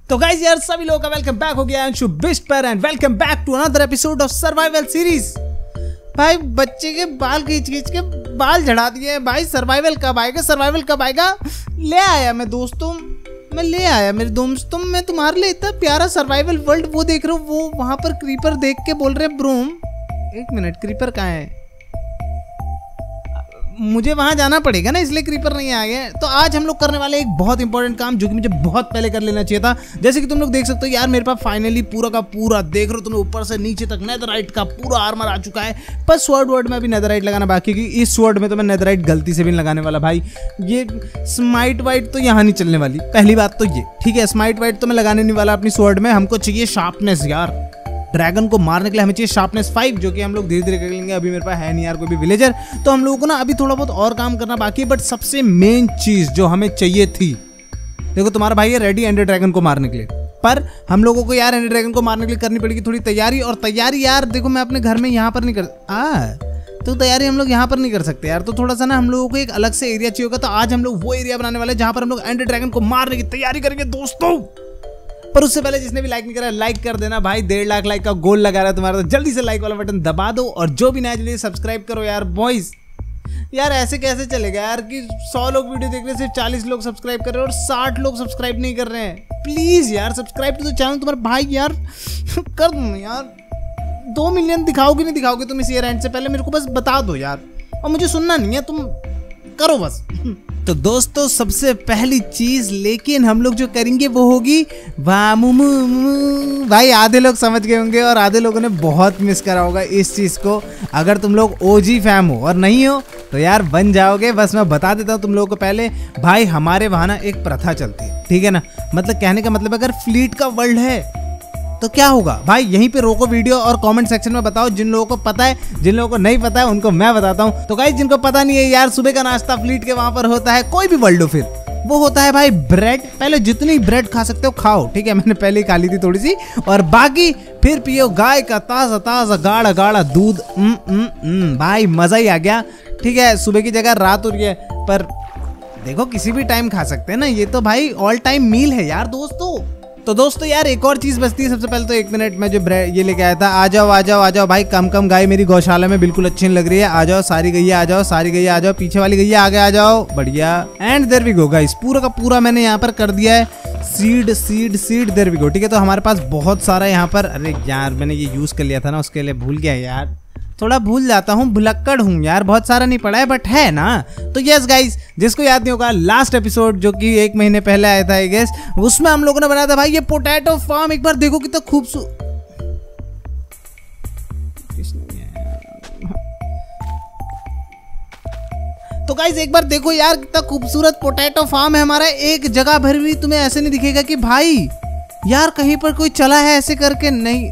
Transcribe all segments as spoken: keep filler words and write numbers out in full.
तो गाइस यार सभी लोगों का वेलकम बैक हो गया अंशु बिस्ट पर and welcome back to another episode of survival series. भाई बच्चे के बाल खींच खींच के बाल झड़ा दिए भाई। सर्वाइवल कब आएगा, सर्वाइवल कब आएगा? ले आया मैं दोस्तों, मैं ले आया मेरे दोस्तों, मैं तुम्हारे लिए इतना प्यारा सर्वाइवल वर्ल्ड वो देख रहा हूँ। वो वहां पर क्रीपर देख के बोल रहे ब्रूम, एक मिनट क्रीपर कहाँ है? मुझे वहां जाना पड़ेगा ना, इसलिए क्रीपर नहीं आ गए। तो आज हम लोग करने वाले एक बहुत इंपॉर्टेंट काम जो कि मुझे बहुत पहले कर लेना चाहिए था। जैसे कि तुम लोग देख सकते हो यार, मेरे पास फाइनली पूरा का पूरा देख रहे हो तुम ऊपर से नीचे तक नेदरराइट का पूरा आर्मर आ चुका है। पर स्वॉर्ड वर्ड में अभी नेदरराइट लगाना बाकी, क्योंकि इस स्वॉर्ड में तो मैं नेदरराइट गलती से भी नहीं लगाने वाला भाई। ये स्माइट वाइट तो यहाँ नहीं चलने वाली, पहली बात तो ये ठीक है। स्माइट वाइट तो मैं लगाने नहीं वाला अपनी स्वॉर्ड में। हमको चाहिए शार्पनेस यार, ड्रैगन को मारने के लिए हमें चाहिए शार्पनेस फाइव, जो कि हम लोग धीरे धीरे कर लेंगे। अभी मेरे पास है नहीं यार कोई भी विलेजर, तो हम लोगों को ना अभी थोड़ा बहुत और काम करना बाकी है। बट सबसे मेन चीज जो हमें चाहिए थी, देखो तुम्हारा भाई है रेडी एंडर ड्रैगन को मारने के लिए, पर हम लोगों को यार एंडर ड्रैगन को मारने के लिए करनी पड़ेगी थोड़ी तैयारी। और तैयारी यार देखो मैं अपने घर में यहाँ पर नहीं कर आ तो तैयारी हम लोग यहाँ पर नहीं कर सकते यार। तो थोड़ा सा ना हम लोगों को एक अलग से एरिया चाहिए होगा। तो आज हम लोग वो एरिया बनाने वाले हैं जहाँ पर हम लोग एंडर ड्रैगन को मारने की तैयारी करेंगे दोस्तों। पर उससे पहले जिसने भी लाइक नहीं करा लाइक कर देना भाई। डेढ़ लाख लाइक का गोल लगा रहा है तुम्हारा, तो जल्दी से लाइक वाला बटन दबा दो। और जो भी नया जल्दी सब्सक्राइब करो यार बॉयज। यार ऐसे कैसे चलेगा यार कि सौ लोग वीडियो देख रहे हैं, सिर्फ चालीस लोग सब्सक्राइब कर रहे हैं और साठ लोग सब्सक्राइब नहीं कर रहे हैं। प्लीज यार सब्सक्राइब टू द चैनल तुम्हारा भाई यार कर दो यार। दो मिलियन दिखाओगे नहीं दिखाओगे तुम इस ईयर एंड से पहले, मेरे को बस बता दो यार। और मुझे सुनना नहीं है, तुम करो बस। तो दोस्तों सबसे पहली चीज लेकिन हम लोग जो करेंगे वो होगी वामुमु। भाई आधे लोग समझ गए होंगे और आधे लोगों ने बहुत मिस करा होगा इस चीज को। अगर तुम लोग ओजी फैम हो और नहीं हो तो यार बन जाओगे। बस मैं बता देता हूँ तुम लोगों को पहले। भाई हमारे वहां ना एक प्रथा चलती है, ठीक है ना। मतलब कहने का मतलब अगर फ्लीट का वर्ल्ड है तो क्या होगा भाई, यहीं पे रोको वीडियो और कमेंट सेक्शन में बताओ। जिन लोगों को पता है, जिन लोगों को नहीं पता है उनको मैं बताता हूँ। तो गाइस जिनको पता नहीं है यार, सुबह का नाश्ता फ्लीट के वहां पर होता है, कोई भी वर्ल्ड हो फिर वो होता है भाई ब्रेड। पहले जितनी ब्रेड खा सकते हो खाओ, ठीक है। मैंने पहले ही खा ली थी थोड़ी सी, और बाकी फिर पियो गाय का ताजा ताजा गाढ़ा गाढ़ा दूध। उम, उम, उम, भाई मजा ही आ गया, ठीक है। सुबह की जगह रात हो रही है, पर देखो किसी भी टाइम खा सकते हैं ना, ये तो भाई ऑल टाइम मील है यार दोस्तों। तो दोस्तों यार एक और चीज बचती है। सबसे पहले तो एक मिनट में जो ब्रेड ये लेके आया था, आ जाओ आ जाओ आ जाओ भाई। कम कम गाय मेरी गौशाला में बिल्कुल अच्छी नहीं लग रही है। आ जाओ सारी गैया आ जाओ, सारी गैया आ जाओ। पीछे वाली गैया आगे आ जाओ, बढ़िया। And there we go guys, पूरा का पूरा मैंने यहाँ पर कर दिया है seed seed seed. There we go, ठीक है। तो हमारे पास बहुत सारा यहाँ पर, अरे यार मैंने ये यूज कर लिया था ना, उसके लिए भूल गया यार, थोड़ा भूल जाता हूँ, भुलक्कड़ हूँ यार। बहुत सारा नहीं पड़ा है बट है ना। तो यस गाइस, जिसको याद नहीं होगा लास्ट एपिसोड जो कि एक महीने पहले आया था आई गेस, उसमें हम लोगों ने बनाया था भाई ये पोटैटो फार्म। एक बार देखो कितना खूबसूरत। तो गाइस एक बार देखो यार कितना खूबसूरत पोटैटो फार्म है हमारा। एक जगह भर भी तुम्हें ऐसे नहीं दिखेगा कि भाई यार कहीं पर कोई चला है ऐसे करके, नहीं।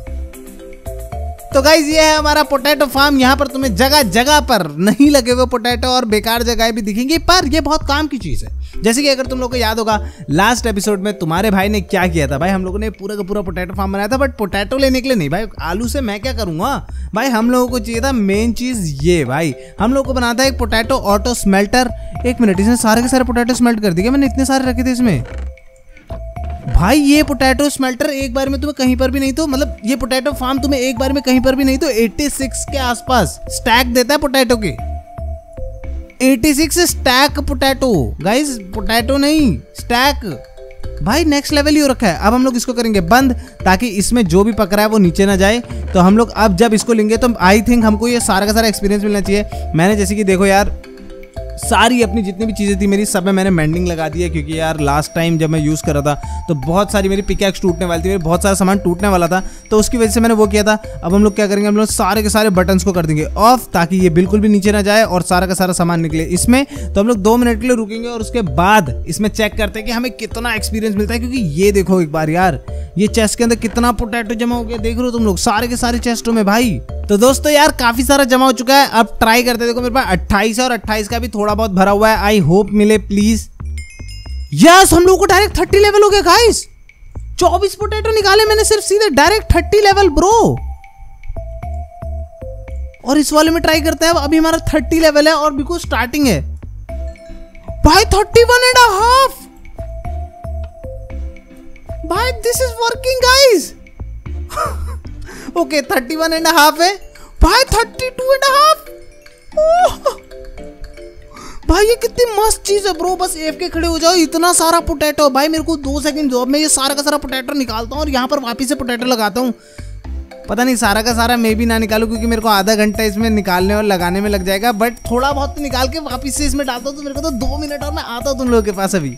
तो गाइज ये है हमारा पोटैटो फार्म। यहाँ पर तुम्हें जगह जगह पर नहीं लगे हुए पोटैटो और बेकार जगह भी दिखेंगी, पर ये बहुत काम की चीज है। जैसे कि अगर तुम लोग को याद होगा लास्ट एपिसोड में तुम्हारे भाई ने क्या किया था भाई, हम लोगों ने पूरा का पूरा पोटैटो फार्म बनाया था, बट पोटैटो लेने के लिए नहीं भाई। आलू से मैं क्या करूंगा भाई, हम लोगों को चाहिए था मेन चीज ये भाई। हम लोग को बनाता है एक पोटैटो ऑटो स्मेल्टर। एक मिनट, इसने सारे के सारे पोटैटो स्मेल्ट कर दिए। मैंने इतने सारे रखे थे इसमें भाई। ये पोटैटो स्मेल्टर एक बार में तुम्हें कहीं पर भी नहीं तो, मतलब ये पोटैटो फार्म तुम्हें एक बार में कहीं पर भी नहीं तो छियासी के आसपास स्टैक देता है पोटैटो के। छियासी स्टैक पोटैटो गाइस, पोटैटो नहीं स्टैक भाई। नेक्स्ट लेवल ही हो रखा है। अब हम लोग इसको करेंगे बंद, ताकि इसमें जो भी पक रहा है वो नीचे ना जाए। तो हम लोग अब जब इसको लेंगे तो आई थिंक हमको ये सारा का सारा एक्सपीरियंस मिलना चाहिए। मैंने जैसे कि देखो यार सारी अपनी जितनी भी चीज़ें थी मेरी, सब में मैंने मेंडिंग लगा दी है, क्योंकि यार लास्ट टाइम जब मैं यूज़ कर रहा था तो बहुत सारी मेरी पिकैक्स टूटने वाली थी, मेरी बहुत सारा सामान टूटने वाला था, तो उसकी वजह से मैंने वो किया था। अब हम लोग क्या करेंगे, हम लोग सारे के सारे बटन्स को कर देंगे ऑफ, ताकि ये बिल्कुल भी नीचे ना जाए और सारा का सारा सामान निकले इसमें। तो हम लोग दो मिनट के लिए रुकेंगे और उसके बाद इसमें चेक करते हैं कि हमें कितना एक्सपीरियंस मिलता है। क्योंकि ये देखो एक बार यार, ये चेस्ट के अंदर कितना पोटैटो जमा हो गया, देख रहे हो तुम लोग सारे के सारे चेस्टों में भाई। तो दोस्तों यार काफी सारा जमा हो चुका है। अब ट्राई करते हैं। देखो मेरे पास अट्ठाईस है और अट्ठाईस का भी थोड़ा बहुत भरा हुआ है। आई होप मिले प्लीज। यस, हम लोग को डायरेक्ट तीस लेवल हो गया गाइस। चौबीस पोटैटो निकाले मैंने सिर्फ सीधे डायरेक्ट तीस लेवल ब्रो। और इस वाले में ट्राई करते हैं। अभी हमारा तीस लेवल है और बिल्कुल स्टार्टिंग है भाई। इकतीस एंड हाफ भाई this is working guys. Okay thirty one and half है भाई, थर्टी टू एंड हाफ। भाई ये कितनी मस्त चीज है ब्रो। बस एफ के खड़े हो जाओ, इतना सारा पोटैटो। भाई मेरे को दो सेकंड दो, अब मैं ये सारा का सारा पोटैटो निकालता हूँ और यहाँ पर वापिस से पोटैटो लगाता हूँ। पता नहीं सारा का सारा मैं भी ना निकालूं, क्योंकि मेरे को आधा घंटा इसमें निकालने और लगाने में लग जाएगा, बट थोड़ा बहुत निकाल के वापिस से इसमें डालता हूँ। तो मेरे को तो दो मिनट और मैं आता हूँ तुम लोगों के पास अभी।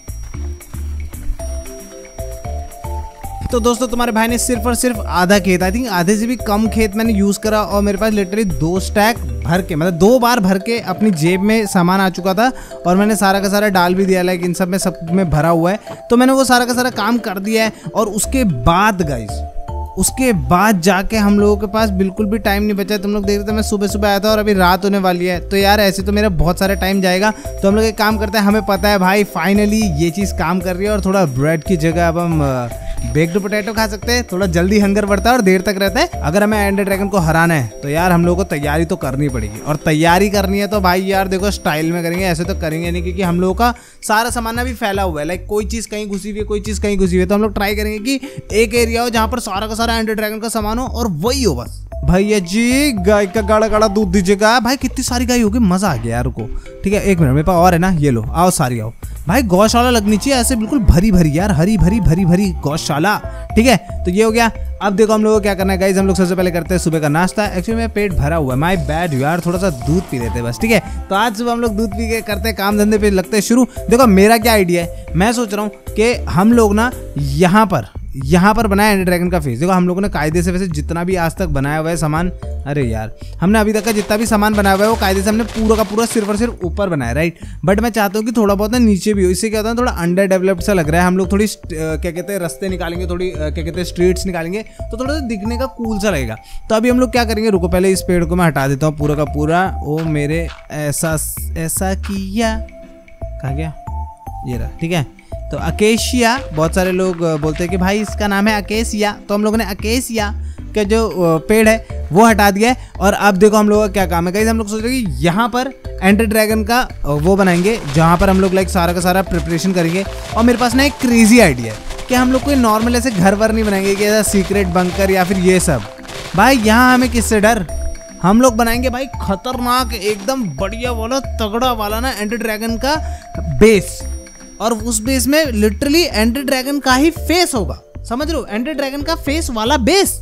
तो दोस्तों तुम्हारे भाई ने सिर्फ और सिर्फ आधा खेत, आई थिंक आधे से भी कम खेत मैंने यूज करा, और मेरे पास लिटरली दो स्टैक भर के, मतलब दो बार भर के अपनी जेब में सामान आ चुका था, और मैंने सारा का सारा डाल भी दिया, लाइक इन सब में सब में भरा हुआ है। तो मैंने वो सारा का सारा काम कर दिया है, और उसके बाद गाइस उसके बाद जाके हम लोगों के पास बिल्कुल भी टाइम नहीं बचा। तुम लोग देख रहे थे मैं सुबह सुबह आया था और अभी रात होने वाली है, तो यार ऐसे तो मेरा बहुत सारा टाइम जाएगा। तो हम लोग एक काम करते हैं, हमें पता है भाई फाइनली ये चीज़ काम कर रही है, और थोड़ा ब्रेड की जगह अब हम बेक्ड पोटैटो खा सकते हैं। थोड़ा जल्दी हंगर बढ़ता है और देर तक रहता है। अगर हमें एंडर ड्रैगन को हराना है तो यार हम लोगों को तैयारी तो करनी पड़ेगी, और तैयारी करनी है तो भाई यार देखो स्टाइल में करेंगे, ऐसे तो करेंगे नहीं, क्योंकि हम लोगों का सारा सामान भी फैला हुआ है। लाइक कोई चीज़ कहीं घुसी हुई है, कोई चीज़ कहीं घुसी हुई है। तो हम लोग ट्राई करेंगे कि एक एरिया हो जहाँ पर सारा का सारा एंडर ड्रैगन का सामान हो, और वही हो बस। भैया जी गाय का गाढ़ा गाढ़ा दूध दीजिएगा। भाई कितनी सारी गाय होगी, मजा आ गया यार को। ठीक है एक मिनट, मेरे पास और है ना, ये लो आओ सारी आओ। भाई गौशाला लगनी चाहिए ऐसे बिल्कुल भरी भरी यार, हरी भरी भरी भरी गौशाला। ठीक है तो ये हो गया। अब देखो हम लोगों को क्या करना है गाइस, हम लोग सबसे पहले करते हैं सुबह का नाश्ता। एक्चुअली मेरा पेट भरा हुआ है, माय बैड यार, थोड़ा सा दूध पी लेते हैं बस। ठीक है तो आज सुबह हम लोग दूध पी के करते हैं काम धंधे पे लगते हैं शुरू। देखो मेरा क्या आइडिया है, मैं सोच रहा हूँ कि हम लोग ना यहाँ पर यहाँ पर बनाया एंडर ड्रैगन का फेस। देखो हम लोगों ने कायदे से वैसे जितना भी आज तक बनाया हुआ है सामान, अरे यार हमने अभी तक का जितना भी सामान बनाया हुआ है वो कायदे से हमने पूरा का पूरा सिर्फ और सिर्फ ऊपर बनाया, राइट। बट मैं चाहता हूँ कि थोड़ा बहुत ना नीचे भी हो। इससे क्या होता है, थोड़ा अंडर डेवलप्ड सा लग रहा है। हम लोग थोड़ी क्या कहते हैं रास्ते निकालेंगे, थोड़ी क्या कहते हैं स्ट्रीट्स निकालेंगे, तो थोड़ा सा दिखने का कूल सा लगेगा। तो अभी हम लोग क्या करेंगे, रुको पहले इस पेड़ को मैं हटा देता हूँ पूरा का पूरा। ओ मेरे ऐसा ऐसा किया, कहा गया ये रहा। ठीक है तो अकेशिया, बहुत सारे लोग बोलते हैं कि भाई इसका नाम है अकेशिया, तो हम लोगों ने अकेशिया का जो पेड़ है वो हटा दिया है। और अब देखो हम लोगों का क्या काम है गाइस, हम लोग सोच रहे हैं कि यहाँ पर एंडर ड्रैगन का वो बनाएंगे, जहाँ पर हम लोग लाइक सारा का सारा प्रिपरेशन करेंगे। और मेरे पास ना एक क्रेजी आइडिया है कि हम लोग कोई नॉर्मल ऐसे घर वर नहीं बनाएंगे कि ऐसा सीक्रेट बंकर या फिर ये सब। भाई यहाँ हमें किससे डर, हम लोग बनाएंगे भाई खतरनाक एकदम बढ़िया वाला तगड़ा वाला ना एंडर ड्रैगन का बेस, और उस बेस में लिटरली एंडर ड्रैगन का ही फेस होगा, समझ रहे हो, एंडर ड्रैगन का फेस वाला बेस।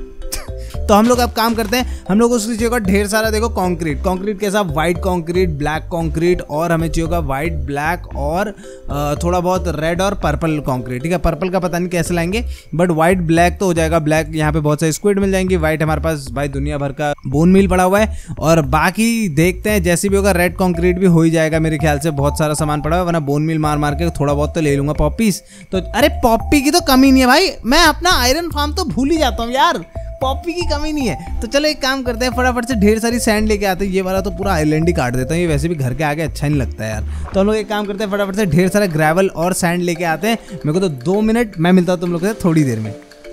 तो हम लोग अब काम करते हैं, हम लोग उसकी चाहिए होगा ढेर सारा, देखो कंक्रीट। कंक्रीट कैसा, वाइट कंक्रीट, ब्लैक कंक्रीट, और हमें चाहिए होगा वाइट, ब्लैक और थोड़ा बहुत रेड और पर्पल कंक्रीट। ठीक है पर्पल का पता नहीं कैसे लाएंगे, बट वाइट ब्लैक तो हो जाएगा। ब्लैक यहाँ पे बहुत सारे स्क्विड मिल जाएंगे। वाइट हमारे पास भाई दुनिया भर का बोन मील पड़ा हुआ है, और बाकी देखते हैं जैसे भी होगा। रेड कंक्रीट भी हो ही जाएगा मेरे ख्याल से, बहुत सारा सामान पड़ा हुआ है, वरना बोन मील मार मार के थोड़ा बहुत तो ले लूंगा। पॉपीज तो अरे पॉपी की तो कमी नहीं है भाई, मैं अपना आयरन फार्म तो भूल ही जाता हूँ यार, पॉपी की कमी नहीं है। तो चलो एक काम करते हैं, फटाफट से ढेर सारी सैंड लेके आते हैं। ये वाला तो पूरा आइलैंड ही काट देता हूँ, ये वैसे भी घर के आगे अच्छा नहीं लगता है यार। तो हम लोग एक काम करते हैं, फटाफट से ढेर सारा ग्रेवल और सैंड लेके आते हैं। मेरे को तो दो मिनट, मैं मिलता हूँ तुम लोग से थोड़ी देर में।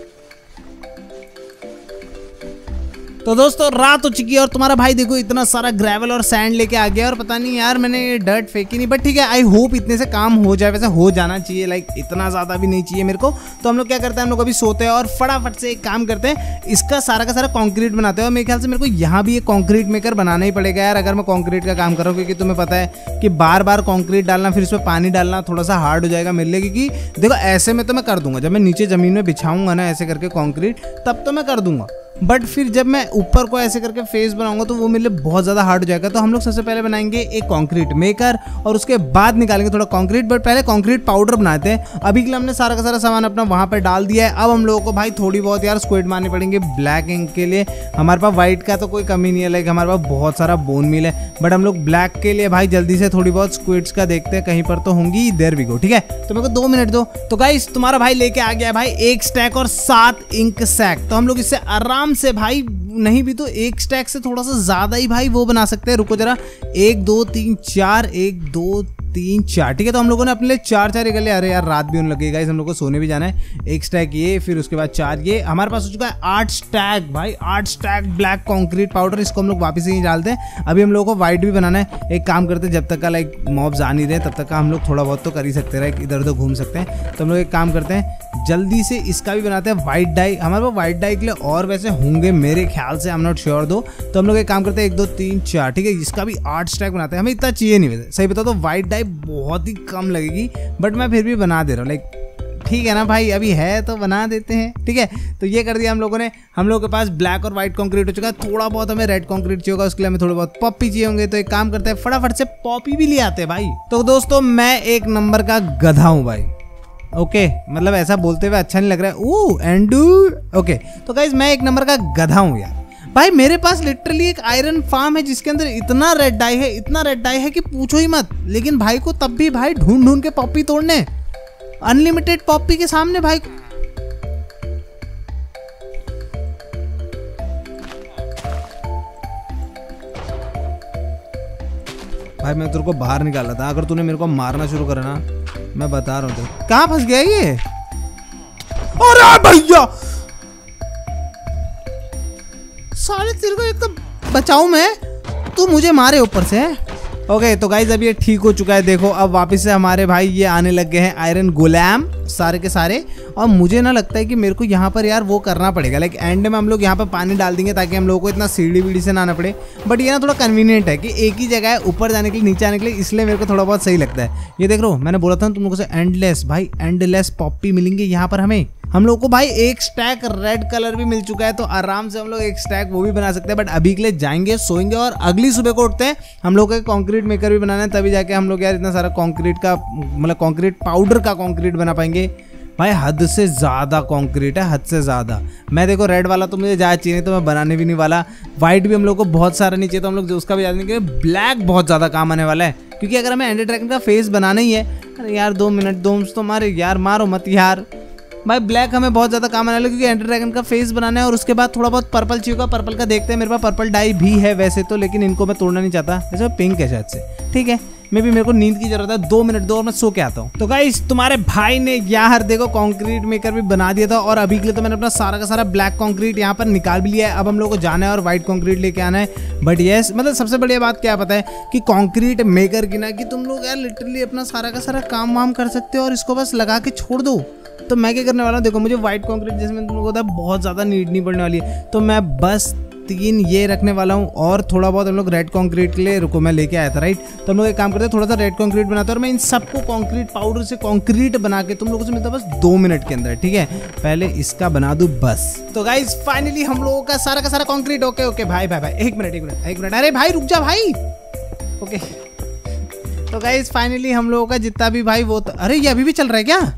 तो दोस्तों रात हो चुकी है और तुम्हारा भाई देखो इतना सारा ग्रेवल और सैंड लेके आ गया, और पता नहीं यार मैंने ये डर्ट फेंकी नहीं, बट ठीक है आई होप इतने से काम हो जाए। वैसे हो जाना चाहिए, लाइक इतना ज़्यादा भी नहीं चाहिए मेरे को। तो हम लोग क्या करते हैं, हम लोग अभी सोते हैं और फटाफट से एक काम करते हैं, इसका सारा का सारा कंक्रीट बनाते हैं। और मेरे ख्याल से मेरे को यहाँ भी एक कंक्रीट मेकर बनाना ही पड़ेगा यार, अगर मैं कंक्रीट का काम कर रहा हूँ, क्योंकि तुम्हें पता है कि बार बार कंक्रीट डालना फिर इसमें पानी डालना थोड़ा सा हार्ड हो जाएगा मेरे लिए। क्योंकि देखो ऐसे में तो मैं कर दूंगा, जब मैं नीचे ज़मीन में बिछाऊंगा ना ऐसे करके कंक्रीट, तब तो मैं कर दूंगा, बट फिर जब मैं ऊपर को ऐसे करके फेस बनाऊंगा तो वो मेरे लिए बहुत ज़्यादा हार्ड हो जाएगा। तो हम लोग सबसे पहले बनाएंगे एक कंक्रीट मेकर, और उसके बाद निकालेंगे थोड़ा कंक्रीट, बट पहले कंक्रीट पाउडर बनाते हैं। अभी के लिए हमने सारा का सारा सामान अपना वहाँ पर डाल दिया है। अब हम लोगों को भाई थोड़ी बहुत यार स्क्विड मारनी पड़ेंगे ब्लैक इंक के लिए। हमारे पास व्हाइट का तो कोई कमी नहीं है, लाइक हमारे पास बहुत सारा बोन मिल है, बट हम लोग ब्लैक के लिए भाई जल्दी से थोड़ी बहुत स्क्विड्स का देखते हैं, कहीं पर तो होंगी। There we go. ठीक है तो मेरे को दो मिनट दो। तो गाइस तुम्हारा भाई लेके आ गया भाई एक स्टैक और सात इंक सैक। तो हम लोग इससे आराम से भाई, नहीं भी तो एक स्टैक से थोड़ा सा ज्यादा ही भाई वो बना सकते हैं। रुको जरा, एक दो तीन चार, एक दो तीन चार। ठीक है तो हम लोगों ने अपने लिए चार चार निकल लिया। अरे यार रात भी होने लगेगा, इस हम लोग को सोने भी जाना है। एक स्टैक ये, फिर उसके बाद चार ये, हमारे पास हो चुका है आठ स्टैक भाई, आठ स्टैक ब्लैक कंक्रीट पाउडर। इसको हम लोग वापस ही डालते हैं। अभी हम लोगों को व्हाइट भी बनाना है। एक काम करते हैं, जब तक का लाइक मॉब्स आ नहीं रहे तब तक का हम लोग थोड़ा बहुत तो कर ही सकते हैं, इधर उधर घूम सकते हैं। तो हम लोग एक काम करते हैं, जल्दी से इसका भी बनाते हैं व्हाइट डाई। हमारे पास व्हाइट डाई के लिए और वैसे होंगे मेरे ख्याल से, आई एम नॉट श्योर दो। तो हम लोग एक काम करते हैं, एक दो तीन चार, ठीक है, इसका भी आठ स्टैक बनाते हैं। हमें इतना चाहिए नहीं वैसे, सही बता तो व्हाइट डाई बहुत ही कम लगेगी, बट मैं फिर भी बना दे रहा हूँ। लाइक ठीक है ना भाई, अभी है तो बना देते हैं, ठीक है। तो ये कर दिया हम लोगों ने। हम लोगों के पास ब्लैक और व्हाइट कंक्रीट हो चुका है। थोड़ा बहुत हमें रेड कंक्रीट चाहिए होगा, उसके लिए हमें थोड़े बहुत पॉपी चाहिए होंगे। तो एक काम करते हैं, फटाफट से पॉपी भी ले आते हैं भाई। तो दोस्तों मैं एक नंबर का गधा हूँ भाई, ओके मतलब ऐसा बोलते हुए अच्छा नहीं लग रहा है। ओ एंडू ओके। तो गाइज मैं एक नंबर का गधा हूँ यार भाई। मेरे पास लिटरली एक आयरन फार्म है जिसके अंदर इतना रेड डाई है, इतना रेड डाई है कि पूछो ही मत। लेकिन भाई को तब भी भाई ढूंढ ढूंढ के पॉपी तोड़ने, अनलिमिटेड पॉपी के सामने भाई। भाई मैं तेरे को बाहर निकाला था, अगर तूने मेरे को मारना शुरू करा ना, मैं बता रहा हूँ। तो कहाँ फंस गया ये? अरे भैया साले तेरे को एक तो बचाऊं मैं, तू मुझे मारे ऊपर से। ओके तो गाइज अब ये ठीक हो चुका है। देखो अब वापस से हमारे भाई ये आने लग गए हैं आयरन गोलैम सारे के सारे। और मुझे ना लगता है कि मेरे को यहाँ पर यार वो करना पड़ेगा, लाइक एंड में हम लोग यहाँ पर पानी डाल देंगे ताकि हम लोगों को इतना सीढ़ी वीढ़ी से ना आना पड़े। बट ये ना थोड़ा कन्वीनियंट है कि एक ही जगह है ऊपर जाने के लिए, नीचे आने के लिए, इसलिए मेरे को थोड़ा बहुत सही लगता है। ये देख लो मैंने बोला था तुम लोगों से, एंडलेस भाई, एंडलेस पॉपी मिलेंगे यहाँ पर हमें। हम लोग को भाई एक स्टैक रेड कलर भी मिल चुका है, तो आराम से हम लोग एक स्टैक वो भी बना सकते हैं। बट अभी के लिए जाएंगे, सोएंगे और अगली सुबह को उठते हैं। हम लोग को कंक्रीट मेकर भी बनाना है, तभी जाके हम लोग यार इतना सारा कंक्रीट का मतलब कंक्रीट पाउडर का कंक्रीट बना पाएंगे। भाई हद से ज़्यादा कंक्रीट है, हद से ज़्यादा। मैं देखो रेड वाला तो मुझे ज़्यादा चाहिए, तो मैं बनाने भी नहीं वाला। व्हाइट भी हम लोग को बहुत सारा नहीं चाहिए, तो हम लोग उसका भी याद नहीं करेंगे। ब्लैक बहुत ज़्यादा काम आने वाला है, क्योंकि अगर हमें एंडर ड्रैगन का फेस बनाना ही है। अरे यार दो मिनट दोस्त तो मारे यार, मारो मत यार भाई। ब्लैक हमें बहुत ज़्यादा काम आने वाला है, क्योंकि एंडर ड्रैगन का फेस बनाना है। और उसके बाद थोड़ा बहुत पर्पल चाहिए होगा। पर्पल का देखते हैं, मेरे पास पर्पल डाई भी है वैसे तो, लेकिन इनको मैं तोड़ना नहीं चाहता। वैसे पिंक है शायद से, ठीक है। मे भी मेरे को नींद की जरूरत है, दो मिनट दो और मैं सो के आता हूँ। तो गाइस तुम्हारे भाई ने यार देखो कंक्रीट मेकर भी बना दिया था, और अभी के लिए तो मैंने अपना सारा का सारा ब्लैक कंक्रीट यहाँ पर निकाल भी लिया है। अब हम लोग को जाना है और व्हाइट कंक्रीट लेके आना है। बट यस मतलब सबसे बढ़िया बात क्या पता है कि कंक्रीट मेकर की ना, कि तुम लोग यार लिटरली अपना सारा का सारा काम वाम कर सकते हो और इसको बस लगा के छोड़ दो। तो मैं क्या करने वाला हूँ, देखो मुझे व्हाइट कंक्रीट जैसे मैंने तुम लोगों को बताया बहुत ज़्यादा नीड नहीं पड़ने वाली है, तो मैं बस तीन ये रखने वाला हूँ। और थोड़ा बहुत हम लोग रेड कंक्रीट के लिए, रुको मैं लेके आया था राइट। तो हम लोग एक काम करते हैं, थोड़ा सा रेड कंक्रीट बनाते हैं, और मैं इन सबको कंक्रीट पाउडर से कंक्रीट बना के तुम लोगों से मिलता है बस दो मिनट के अंदर, ठीक है। पहले इसका बना दूं बस। तो गाइस फाइनली हम लोगों का सारा का सारा कंक्रीट ओके ओके भाई भाई भाई एक मिनट एक मिनट एक मिनट अरे भाई रुक जा भाई। ओके तो गाइस फाइनली हम लोगों का जितना भी भाई वो, अरे ये अभी भी चल रहा है क्या?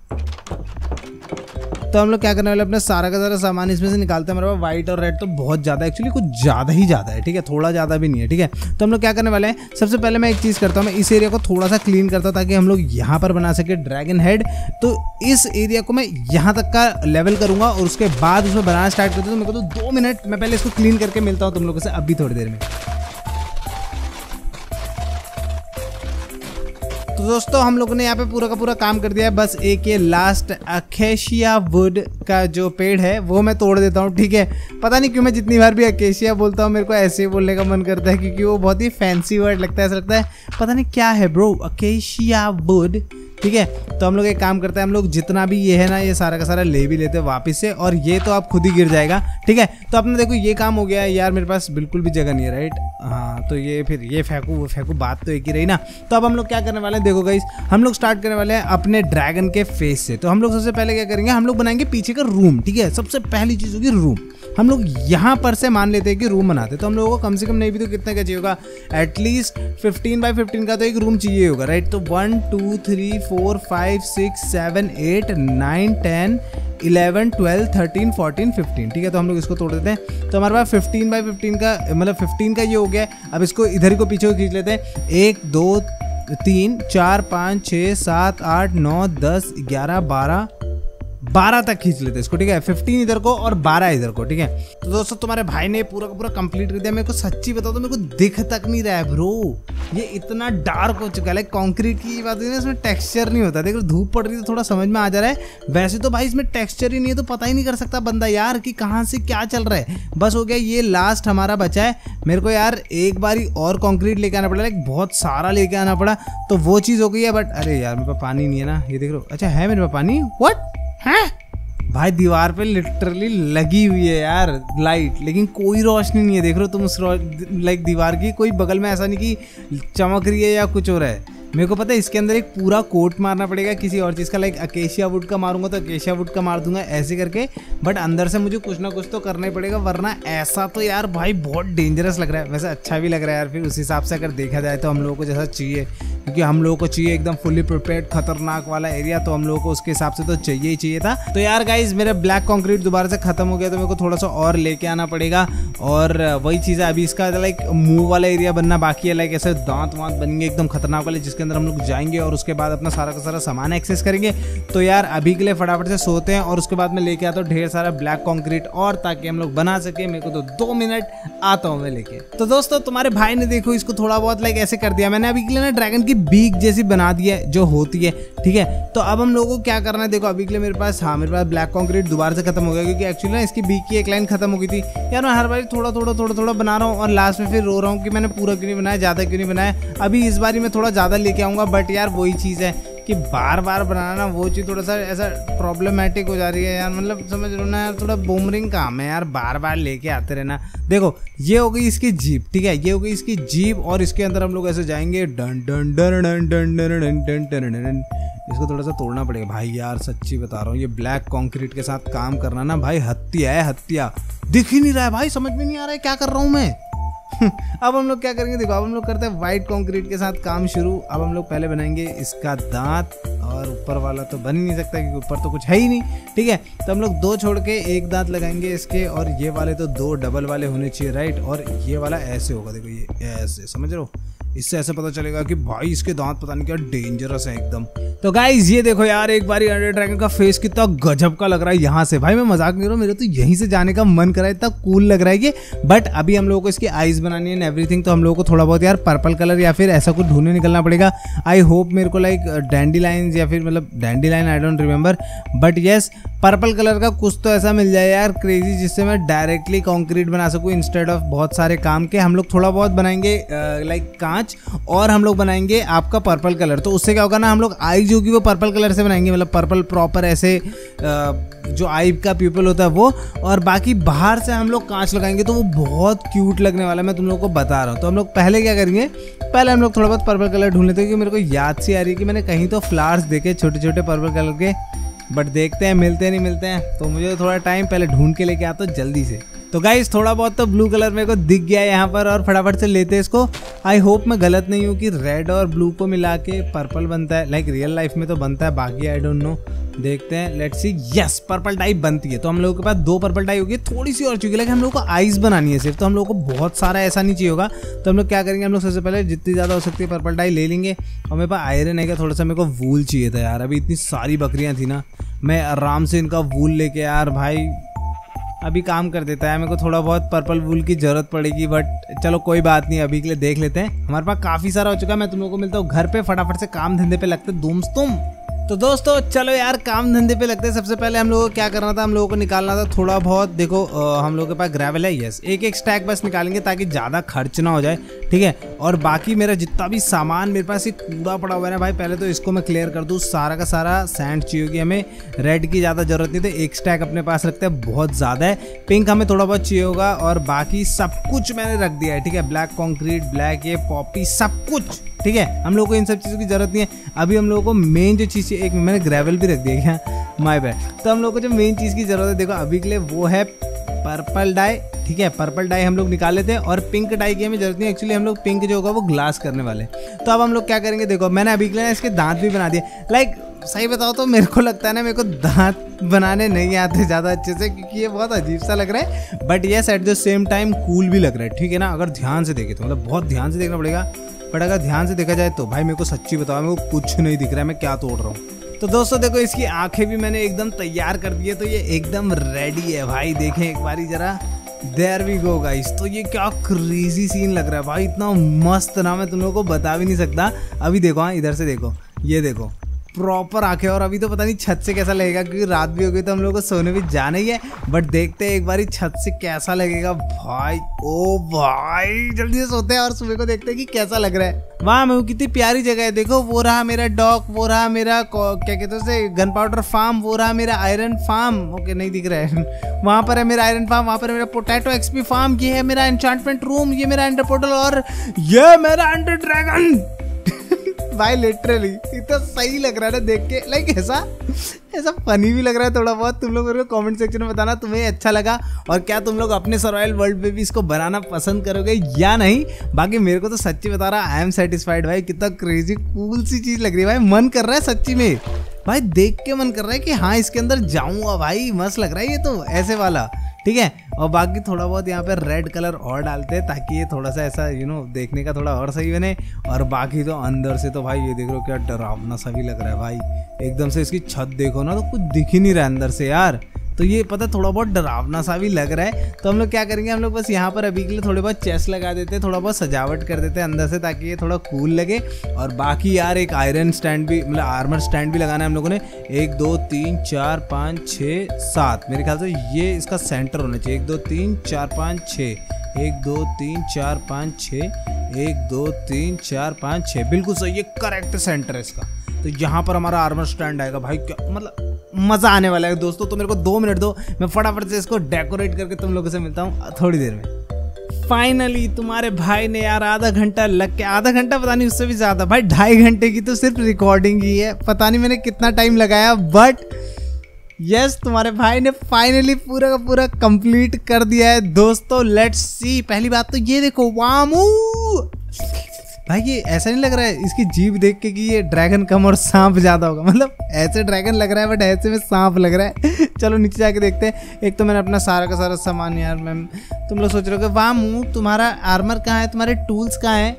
तो हम लोग क्या करने वाले, अपना सारा का सारा सामान इसमें से निकालते हैं। हमारे पास व्हाइट और रेड तो बहुत ज़्यादा, एक्चुअली कुछ ज़्यादा ही ज़्यादा है, ठीक है, थोड़ा ज़्यादा भी नहीं है, ठीक है। तो हम लोग क्या करने वाले हैं, सबसे पहले मैं एक चीज़ करता हूँ, मैं इस एरिया को थोड़ा सा क्लीन करता हूँ ताकि हम लोग यहाँ पर बना सके ड्रैगन हेड। तो इस एरिया को मैं यहाँ तक का लेवल करूँगा और उसके बाद उसमें बनाना स्टार्ट करता हूँ। तो मेरे को तो दो मिनट मैं पहले इसको क्लीन करके मिलता हूँ तुम लोगों से अभी थोड़ी देर में। तो दोस्तों हम लोगों ने यहाँ पे पूरा का पूरा काम कर दिया है। बस एक ये लास्ट अकेशिया वुड का जो पेड़ है वो मैं तोड़ देता हूँ, ठीक है। पता नहीं क्यों मैं जितनी बार भी अकेशिया बोलता हूँ मेरे को ऐसे ही बोलने का मन करता है, क्योंकि वो बहुत ही फैंसी वर्ड लगता है। ऐसा लगता है पता नहीं क्या है ब्रो, अकेशिया वुड, ठीक है। तो हम लोग एक काम करते हैं, हम लोग जितना भी ये है ना ये सारा का सारा ले भी लेते हैं वापस से, और ये तो आप खुद ही गिर जाएगा, ठीक है। तो आपने देखो ये काम हो गया है यार, मेरे पास बिल्कुल भी जगह नहीं है राइट। हाँ तो ये फिर ये फेंकू वो फेंकू, बात तो एक ही रही ना। तो अब हम लोग क्या करने वाले हैं, देखो गाइस हम लोग स्टार्ट करने वाले हैं अपने ड्रैगन के फेस से। तो हम लोग सबसे पहले क्या करेंगे, हम लोग बनाएंगे पीछे का रूम, ठीक है। सबसे पहली चीज़ होगी रूम। हम लोग यहाँ पर से मान लेते हैं कि रूम बनाते हैं, तो हम लोगों को कम से कम नहीं भी तो कितना का चाहिए होगा, एटलीस्ट फिफ्टीन बाई फिफ्टीन का तो एक रूम चाहिए होगा राइट। तो one two three four five six seven eight nine ten eleven twelve thirteen fourteen fifteen, ठीक है। तो हम लोग इसको तोड़ देते हैं। तो हमारे पास फिफ्टीन बाई फिफ्टीन का मतलब फिफ्टीन का ये हो गया। अब इसको इधर ही को पीछे को खींच लेते हैं, एक दो तीन चार पाँच छः सात आठ नौ दस ग्यारह बारह बारह तक खींच लेते हैं इसको, ठीक है। फिफ्टीन इधर को और बारह इधर को, ठीक है। तो दोस्तों तुम्हारे भाई ने पूरा का पूरा कंप्लीट कर दिया। मेरे को सच्ची बताओ तो मेरे को दिख तक नहीं रहा है ब्रो, ये इतना डार्क हो चुका है। लाइक कंक्रीट की बात है ना, इसमें टेक्सचर नहीं होता। देखो धूप पड़ रही है तो थोड़ा समझ में आ जा रहा है, वैसे तो भाई इसमें टेक्सचर ही नहीं है, तो पता ही नहीं कर सकता बंदा यार कि कहाँ से क्या चल रहा है। बस हो गया ये लास्ट हमारा बचा है। मेरे को यार एक बारी और कंक्रीट लेके आना पड़ा, लाइक बहुत सारा लेके आना पड़ा, तो वो चीज़ हो गई है। बट अरे यार मेरे पास पानी नहीं है ना, ये देख लो। अच्छा है मेरे पास पानी, व्हाट हैं भाई दीवार पे लिटरली लगी हुई है यार लाइट, लेकिन कोई रोशनी नहीं है। देख रहे हो तुम उस लाइक दीवार की, कोई बगल में ऐसा नहीं कि चमक रही है या कुछ हो रहा है। मेरे को पता है इसके अंदर एक पूरा कोट मारना पड़ेगा किसी और चीज़ का, लाइक अकेशिया वुड का मारूंगा तो अकेशिया वुड का मार दूंगा ऐसे करके, बट अंदर से मुझे कुछ ना कुछ तो करना ही पड़ेगा, वरना ऐसा तो यार भाई बहुत डेंजरस लग रहा है। वैसे अच्छा भी लग रहा है यार, फिर उस हिसाब से अगर देखा जाए तो हम लोगों को जैसा चाहिए, क्योंकि हम लोगों को चाहिए एकदम फुली प्रिपेयर्ड खतरनाक वाला एरिया, तो हम लोगों को उसके हिसाब से तो चाहिए ही चाहिए था। तो यार गाइज मेरा ब्लैक कॉन्क्रीट दोबारा से खत्म हो गया, तो मेरे को थोड़ा सा और लेके आना पड़ेगा। और वही चीज़ है, अभी इसका लाइक मुंह वाला एरिया बनना बाकी है, लाइक ऐसे दांत वांत बनेंगे एकदम खतरनाक वाले, जिसके अंदर हम लोग जाएंगे और उसके बाद अपना सारा का सारा सामान एक्सेस करेंगे। तो यार अभी के लिए फटाफट से सोते हैं और उसके बाद मैं लेके आता हूँ ढेर सारा ब्लैक कॉन्क्रीट, और ताकि हम लोग बना सके। मेरे को तो दो मिनट आता हूँ मैं लेके। तो दोस्तों तुम्हारे भाई ने देखो इसको थोड़ा बहुत लाइक ऐसे कर दिया मैंने, अभी के लिए ना ड्रैगन की बीक जैसी बना दी है जो होती है, ठीक है। तो अब हम लोगों को क्या करना है, देखो अभी के लिए मेरे पास हाँ मेरे पास ब्लैक कॉन्क्रीट दोबारा से खत्म हो गया, क्योंकि एक्चुअली ना इसकी बीक की एक लाइन खत्म हो गई थी यार। मैं हर बार थोड़ा थोड़ा थोड़ा थोड़ा बना रहा हूँ और लास्ट में फिर रो रहा हूँ कि मैंने पूरा क्यों नहीं बनाया, ज़्यादा क्यों नहीं बनाया। अभी इस बारी मैं थोड़ा ज़्यादा लेके आऊँगा, बट यार वही चीज़ है कि बार बार बनाना वो चीज़ थोड़ा सा ऐसा प्रॉब्लमेटिक हो जा रही है यार, मतलब समझ लो ना यार, थोड़ा बोमरिंग काम है यार, बार बार लेके आते रहना। देखो ये हो गई इसकी जीप, ठीक है, ये हो गई इसकी जीप, और इसके अंदर हम लोग ऐसे जाएंगे done done done done done done done done done done. इसको थोड़ा सा तोड़ना पड़ेगा भाई यार, सच्ची बता रहा हूँ, ये ब्लैक कॉन्क्रीट के साथ काम करना ना भाई हत्या है, हत्या। दिख ही नहीं रहा है भाई, समझ में नहीं आ रहा है क्या कर रहा हूँ मैं। अब हम लोग क्या करेंगे, देखो अब हम लोग करते हैं वाइट कंक्रीट के साथ काम शुरू। अब हम लोग पहले बनाएंगे इसका दांत, और ऊपर वाला तो बन ही नहीं सकता क्योंकि ऊपर तो कुछ है ही नहीं, ठीक है। तो हम लोग दो छोड़ के एक दांत लगाएंगे इसके, और ये वाले तो दो डबल वाले होने चाहिए, राइट। और ये वाला ऐसे होगा, देखो ये ऐसे, समझ रहे हो, इससे ऐसे पता चलेगा कि भाई इसके दांत पता नहीं क्या डेंजरस है एकदम। तो गाइज ये देखो यार एक बारी अंडर ड्रैगन का फेस कितना गजब का लग रहा है यहाँ से, भाई मैं मजाक नहीं कर रहा हूँ, मेरे तो यहीं से जाने का मन कर रहा है, इतना कूल लग रहा है ये। बट अभी हम लोगों को इसकी आईज बनानी है एवरीथिंग, तो हम लोगों को थोड़ा बहुत यार पर्पल कलर या फिर ऐसा कुछ ढूंढने निकलना पड़ेगा। आई होप मेरे को लाइक डैंडीलाइन या फिर मतलब dandelion, I don't remember, but yes purple colour का कुछ तो ऐसा मिल जाए यार क्रेजी, जिससे मैं डायरेक्टली कंक्रीट बना सकूँ इंस्टेड ऑफ बहुत सारे काम के। हम लोग थोड़ा बहुत बनाएंगे लाइक कांच, और हम लोग बनाएंगे आपका पर्पल कलर। तो उससे क्या होगा ना, हम लोग आईज होगी वो पर्पल कलर से बनाएंगे, मतलब पर्पल प्रॉपर ऐसे जो आई का पीपल होता है वो, और बाकी बाहर से हम लोग कांच लगाएंगे तो वो बहुत क्यूट लगने वाला है, मैं तुम लोगों को बता रहा हूँ। तो हम लोग पहले क्या करेंगे, पहले हम लोग थोड़ा बहुत पर्पल कलर ढूंढ लेते हैं, क्योंकि मेरे को याद सी आ रही है कि मैंने कहीं तो फ्लावर्स देखे छोटे छोटे पर्पल कलर के, बट देखते हैं मिलते नहीं मिलते हैं। तो मुझे थोड़ा टाइम पहले ढूंढ के लेके आता हूँ जल्दी से। तो गाइस थोड़ा बहुत तो ब्लू कलर मेरे को दिख गया है यहाँ पर, और फटाफट से लेते हैं इसको। आई होप मैं गलत नहीं हूँ कि रेड और ब्लू को मिला के पर्पल बनता है, लाइक रियल लाइफ में तो बनता है, बाकी आई डोंट नो, देखते हैं, let's see. Yes purple dye बनती है। तो हम लोगों के पास दो पर्पल डाई होगी, थोड़ी सी और चाहिए, लेकिन हम लोगों को आइस बनानी है सिर्फ, तो हम लोगों को बहुत सारा ऐसा नहीं चाहिए होगा। तो हम लोग क्या करेंगे, हम लोग सबसे पहले जितनी ज़्यादा हो सकती है पर्पल डाई ले लेंगे। और मेरे पास आयरन है क्या, थोड़ा सा मेरे को वूल चाहिए था यार, अभी इतनी सारी बकरियाँ थी ना, मैं आराम से इनका वूल लेके यार भाई अभी काम कर देता है। मेरे को थोड़ा बहुत पर्पल वूल की जरूरत पड़ेगी, बट चलो कोई बात नहीं, अभी के लिए देख लेते हैं। हमारे पास काफ़ी सारा हो चुका है, मैं तुम लोगों को मिलता हूँ घर पे, फटाफट से काम धंधे पे लगते दोस्त तुम। तो दोस्तों चलो यार काम धंधे पे लगते हैं। सबसे पहले हम लोगों को क्या करना था, हम लोगों को निकालना था थोड़ा बहुत, देखो आ, हम लोगों के पास ग्रेवल है, यस एक एक स्टैक बस निकालेंगे ताकि ज़्यादा खर्च ना हो जाए, ठीक है। और बाकी मेरा जितना भी सामान मेरे पास एक कूड़ा पड़ा हुआ है ना भाई, पहले तो इसको मैं क्लियर कर दूँ। सारा का सारा सैंड चाहिए होगी हमें, रेड की ज़्यादा जरूरत नहीं, तो एक स्टैक अपने पास रखते हैं, बहुत ज़्यादा है। पिंक हमें थोड़ा बहुत चाहिए होगा, और बाकी सब कुछ मैंने रख दिया है, ठीक है। ब्लैक कॉन्क्रीट, ब्लैक ये पॉपी सब कुछ, ठीक है। हम लोग को इन सब चीज़ों की जरूरत नहीं है। अभी हम लोगों को मेन जो चीज़, एक मैंने ग्रेवल भी रख दिया क्या, माय बैड। तो हम लोग को जो मेन चीज़ की जरूरत है देखो अभी के लिए वो है पर्पल डाई, ठीक है। पर्पल डाई हम लोग निकाल लेते हैं, और पिंक डाई की हमें जरूरत नहीं, एक्चुअली हम लोग पिंक जो होगा वो ग्लास करने वाले। तो अब हम लोग क्या करेंगे, देखो मैंने अभी के लिए इसके दांत भी बना दिए। लाइक सही बताओ तो मेरे को लगता है ना, मेरे को दांत बनाने नहीं आते ज़्यादा अच्छे से, क्योंकि ये बहुत अजीब सा लग रहा है, but yes at the same time cool भी लग रहा है, ठीक है ना। अगर ध्यान से देखे तो, मतलब बहुत ध्यान से देखना पड़ेगा, बट अगर ध्यान से देखा जाए तो भाई मेरे को सच्ची बताओ मेरे को कुछ नहीं दिख रहा है, मैं क्या तोड़ रहा हूँ। तो दोस्तों देखो इसकी आंखें भी मैंने एकदम तैयार कर दी है, तो ये एकदम रेडी है भाई। देखें एक बारी जरा, देयर वी गो गाइस। तो ये क्या क्रेजी सीन लग रहा है भाई, इतना मस्त ना मैं तुम लोगों को बता भी नहीं सकता। अभी देखो, हाँ इधर से देखो, ये देखो प्रॉपर आंखें। और अभी तो पता नहीं छत से कैसा लगेगा क्योंकि रात भी हो गई तो हम लोग को सोने भी जाना ही है, बट देखते हैं एक बार छत से कैसा लगेगा भाई। ओ भाई जल्दी से सोते हैं और सुबह को देखते हैं कि कैसा लग रहा है। वाह मैं कितनी प्यारी जगह है, देखो वो रहा मेरा डॉक, वो रहा मेरा क्या कहते हैं गन पाउडर फार्म, वो रहा मेरा आयरन फार्म, ओके नहीं दिख रहा है वहां पर है मेरा आयरन फार्म, वहां पर मेरा पोटैटो एक्सपी फार्म, ये है मेरा एन्चांटमेंट रूम, ये मेरा एंडर पोर्टल और ये मेरा एंडर ड्रैगन भाई लिटरली इतना सही लग रहा है ना देख के, लाइक ऐसा ऐसा फनी भी लग रहा है थोड़ा बहुत। तुम लोग मेरे को कमेंट सेक्शन में बताना तुम्हें अच्छा लगा और क्या तुम लोग अपने सर्वाइवल वर्ल्ड में भी इसको बनाना पसंद करोगे या नहीं। बाकी मेरे को तो सच्ची बता रहा आई एम सेटिस्फाइड भाई, कितना क्रेजी कूल सी चीज लग रही है भाई, मन कर रहा है सच्ची में भाई, देख के मन कर रहा है कि हाँ इसके अंदर जाऊंगा भाई, मस्त लग रहा है ये तो ऐसे वाला, ठीक है। और बाकी थोड़ा बहुत यहाँ पे रेड कलर और डालते हैं ताकि ये थोड़ा सा ऐसा यू नो देखने का थोड़ा और सही बने। और बाकी तो अंदर से तो भाई ये देख लो क्या डरावना सा भी लग रहा है भाई, एकदम से इसकी छत देखो ना तो कुछ दिख ही नहीं रहा अंदर से यार, तो ये पता थोड़ा बहुत डरावना सा भी लग रहा है। तो हम लोग क्या करेंगे, हम लोग बस यहाँ पर अभी के लिए थोड़े बहुत चेस्ट लगा देते हैं, थोड़ा बहुत सजावट कर देते हैं अंदर से ताकि ये थोड़ा कूल लगे। और बाकी यार एक आयरन स्टैंड भी मतलब आर्मर स्टैंड भी लगाना है हम लोगों ने, एक दो तीन चार पाँच छः सात, मेरे ख्याल से ये इसका सेंटर होना चाहिए, एक दो तीन चार पाँच छः, एक दो तीन चार पाँच छः, एक दो तीन चार पाँच छः, बिल्कुल सही, ये करेक्ट सेंटर है इसका। तो यहाँ पर हमारा आर्मर स्टैंड आएगा भाई, क्या मतलब मज़ा आने वाला है दोस्तों। तो मेरे को दो मिनट दो, मैं फटाफट से इसको डेकोरेट करके तुम लोगों से मिलता हूँ थोड़ी देर में। फाइनली तुम्हारे भाई ने यार आधा घंटा लग के, आधा घंटा पता नहीं उससे भी ज़्यादा भाई, ढाई घंटे की तो सिर्फ रिकॉर्डिंग ही है, पता नहीं मैंने कितना टाइम लगाया, बट यस तुम्हारे भाई ने फाइनली पूरा का पूरा कंप्लीट कर दिया है दोस्तों। लेट्स सी, पहली बात तो ये देखो वामू भाई, ये ऐसा नहीं लग रहा है इसकी जीभ देख के कि ये ड्रैगन कम और सांप ज़्यादा होगा, मतलब ऐसे ड्रैगन लग रहा है बट ऐसे में सांप लग रहा है। चलो नीचे जाके देखते हैं। एक तो मैंने अपना सारा का सारा सामान यार, मैम तुम लोग सोच रहे हो कि वाह मुँह तुम्हारा आर्मर कहाँ है, तुम्हारे टूल्स कहाँ हैं।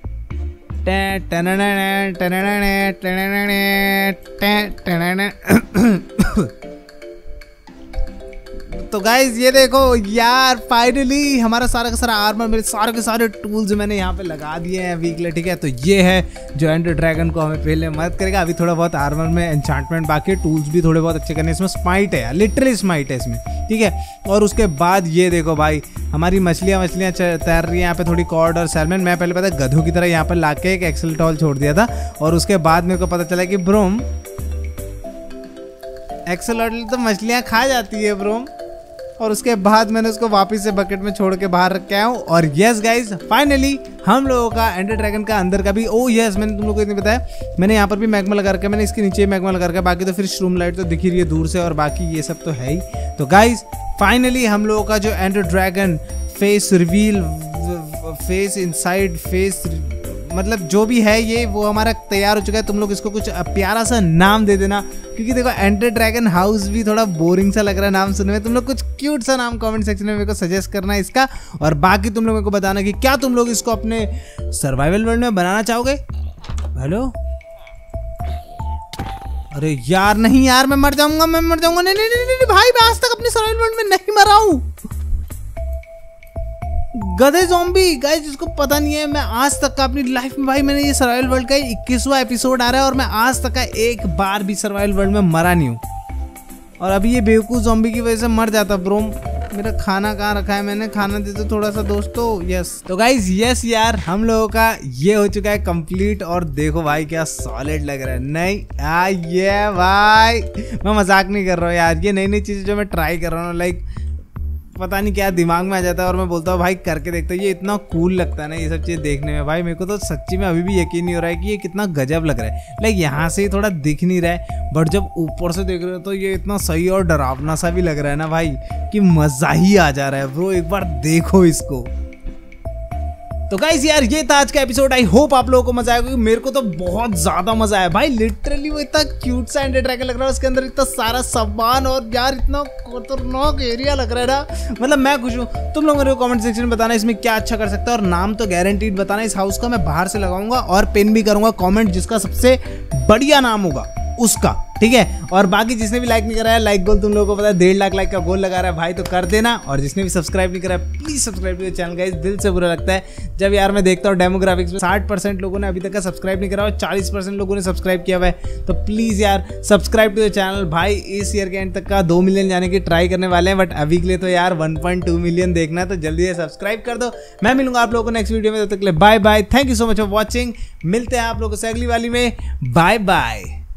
तो गाइज ये देखो यार फाइनली हमारा सारा का सारा आर्मर, मेरे सारे के सारे टूल्स मैंने यहाँ पे लगा दिए हैं अभी के लिए, ठीक है। तो ये है जो एंडर ड्रैगन को हमें पहले मदद करेगा। अभी थोड़ा बहुत आर्मर में एन्चांटमेंट बाकी है, टूल्स भी थोड़े बहुत अच्छे करने, इसमें स्माइट है, लिटरली स्माइट है इसमें, ठीक है। और उसके बाद ये देखो भाई हमारी मछलियाँ मछलियाँ तैर रही हैं यहाँ पे, थोड़ी कॉर्ड और सैल्मन। मैं पहले पता गधों की तरह यहाँ पर ला के एक एक्सेलटॉल छोड़ दिया था और उसके बाद मेरे को पता चला कि ब्रोम एक्सेलटॉल तो मछलियाँ खा जाती है ब्रोम, और उसके बाद मैंने उसको वापस से बकेट में छोड़ के बाहर रख के आया हूँ। और यस गाइज फाइनली हम लोगों का एंडर ड्रैगन का अंदर का भी, ओ यस मैंने तुम लोगों को इतनी बताया, मैंने यहाँ पर भी मैग्मा लगा रखा है, मैंने इसके नीचे मैग्मा लगा रखा है, बाकी तो फिर श्रूम लाइट तो दिख ही रही है दूर से, और बाकी ये सब तो है ही। तो गाइज फाइनली हम लोगों का जो ender dragon face reveal, face inside face मतलब जो भी है ये वो हमारा तैयार हो चुका है। तुम लोग इसको कुछ प्यारा सा नाम दे देना, क्योंकि देखो एंडर ड्रैगन हाउस भी थोड़ा बोरिंग सा लग रहा है नाम सुनने में। तुम लोग कुछ क्यूट सा नाम कमेंट सेक्शन में मेरे को सजेस्ट करना है इसका, और बाकी तुम लोग मेरे को बताना कि क्या तुम लोग इसको अपने सर्वाइवल वर्ल्ड में बनाना चाहोगे। हेलो अरे यार नहीं यार, मैं मर जाऊंगा, मैं मर जाऊंगा, नहीं नहीं नहीं, नहीं भाई मैं आज तक अपने सर्वाइवल वर्ल्ड में नहीं मरा हूं। गधे ज़ॉम्बी गाइस, जिसको पता नहीं है, मैं आज तक का अपनी लाइफ में भाई मैंने ये सर्वाइवल वर्ल्ड का इक्कीसवां एपिसोड आ रहा है और मैं आज तक का एक बार भी सर्वाइवल वर्ल्ड में मरा नहीं हूँ। और अभी ये बेवकूफ़ ज़ॉम्बी की वजह से मर जाता ब्रो। मेरा खाना कहाँ रखा है, मैंने खाना दे दो थोड़ा सा दोस्तों। यस तो गाइज यस यार हम लोगों का ये हो चुका है कंप्लीट, और देखो भाई क्या सॉलिड लग रहा है। नहीं आ ये भाई मैं मजाक नहीं कर रहा हूँ यार, ये नई नई चीज़ें जो मैं ट्राई कर रहा हूँ लाइक पता नहीं क्या दिमाग में आ जाता है और मैं बोलता हूँ भाई करके देखता हूँ। ये इतना कूल लगता है ना ये सब चीज़ देखने में भाई, मेरे को तो सच्ची में अभी भी यकीन नहीं हो रहा है कि ये कितना गजब लग रहा है। लाइक यहाँ से ही थोड़ा दिख नहीं रहा है, बट जब ऊपर से देख रहे हो तो ये इतना सही और डरावना सा भी लग रहा है ना भाई कि मज़ा ही आ जा रहा है ब्रो, एक बार देखो इसको। तो गाइस यार ये था आज का एपिसोड, आई होप आप लोगों को मजा आएगा, क्योंकि मेरे को तो बहुत ज्यादा मजा आया भाई। लिटरली वो इतना क्यूट सा एंडर ड्रैगन लग रहा है, उसके अंदर इतना सारा सामान और यार इतना खतरनाक एरिया लग रहा है ना, मतलब मैं खुश हूँ। तुम लोग मेरे को कमेंट सेक्शन में बताना इसमें क्या अच्छा कर सकता है, और नाम तो गारंटीड बताना इस हाउस का, मैं बाहर से लगाऊंगा और पिन भी करूंगा कॉमेंट, जिसका सबसे बढ़िया नाम होगा उसका ठीक है। और बाकी जिसने भी लाइक नहीं करा है, लाइक गोल तुम लोगों को पता है डेढ़ लाख लाइक का गोल लगा रहा है भाई, तो कर देना। और जिसने भी सब्सक्राइब नहीं करा है please subscribe to the channel guys. दिल से बुरा लगता है जब यार मैं देखता हूँ डेमोग्राफिक्स में साठ परसेंट लोगों ने अभी तक का सब्सक्राइब नहीं करा और चालीस परसेंट लोगों ने सब्सक्राइब किया हुआ है। तो प्लीज यार सब्सक्राइब टू द चैनल भाई। इस ईयर के एंड तक का दो मिलियन जाने की ट्राई करने वाले हैं, बट अभी के लिए तो यार वन पॉइंट टू मिलियन देखना है, तो जल्दी से सब्सक्राइब कर दो। मैं मिलूंगा आप लोगों को नेक्स्ट वीडियो में, तब तक के लिए bye bye. Thank you so much for watching. मिलते हैं आप लोगों से अगली वाली में। Bye bye.